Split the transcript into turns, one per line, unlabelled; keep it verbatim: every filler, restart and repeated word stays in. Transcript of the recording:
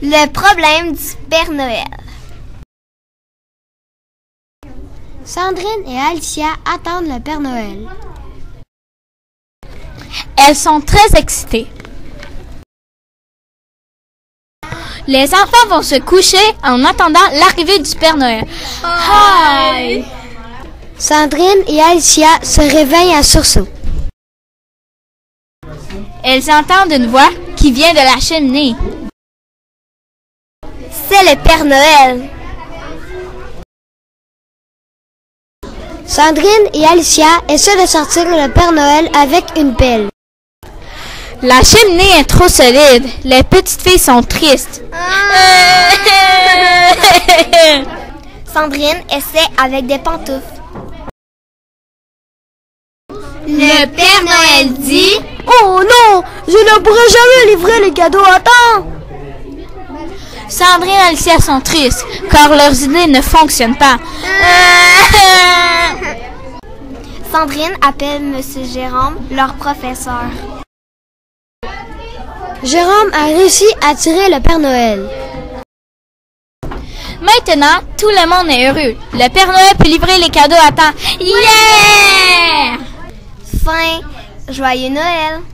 Le problème du Père Noël.
Sandrine et Alicia attendent le Père Noël.
Elles sont très excitées. Les enfants vont se coucher en attendant l'arrivée du Père Noël. Hi!
Sandrine et Alicia se réveillent en sursaut.
Elles entendent une voix qui vient de la cheminée.
C'est le Père Noël.
Sandrine et Alicia essaient de sortir le Père Noël avec une pelle.
La cheminée est trop solide. Les petites filles sont tristes.
Sandrine essaie avec des pantoufles. Le Père Noël dit:
Oh non, je ne pourrai jamais livrer les cadeaux à temps.
Sandrine et Alicia sont tristes car leurs idées ne fonctionnent pas.
Sandrine appelle Monsieur Jérôme, leur professeur.
Jérôme a réussi à tirer le Père Noël.
Maintenant, tout le monde est heureux. Le Père Noël peut livrer les cadeaux à temps. Yeah!
Fin. Joyeux Noël!